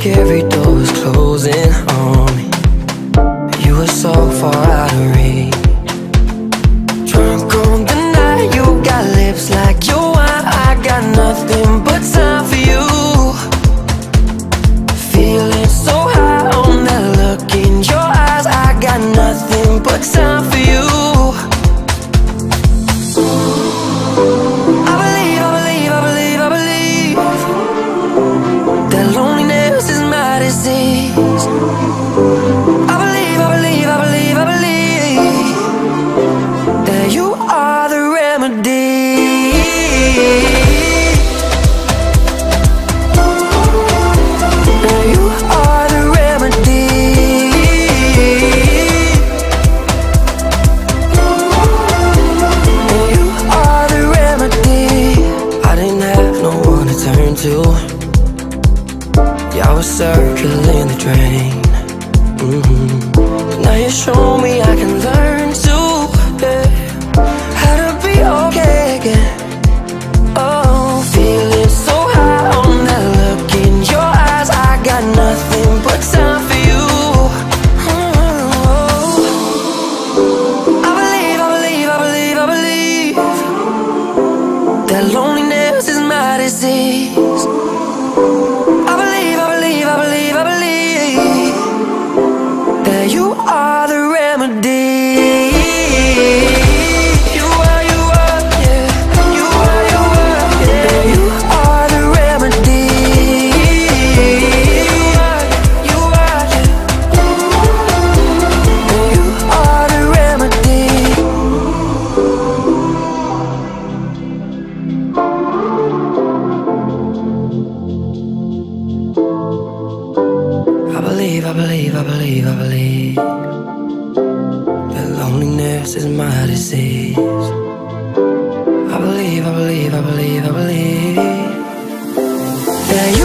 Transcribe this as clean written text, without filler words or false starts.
like every door was closing on me. You were so far out of reach. Drunk on the night, you got lips like your wine. I got nothing but time for you. Feeling so high on that look in your eyes. I got nothing but time for you. I believe, I believe, I believe, I believe that loneliness is my disease. I believe, I believe, I believe, I believe that you are the remedy. That you are the remedy. That you are the remedy. I didn't have no one to turn to. Yeah, I was circling the drain. But now you show me I can learn to, yeah, how to be okay again. Oh, feeling so high on that look in your eyes. I got nothing but time for you. I believe, I believe, I believe, I believe that loneliness is my disease. I believe, I believe, I believe, I believe that you are the remedy. You are, yeah. You are, yeah. You are the remedy. You are, yeah. You are the remedy. I believe, I believe, I believe, I believe that loneliness is my disease. I believe, I believe, I believe, I believe that you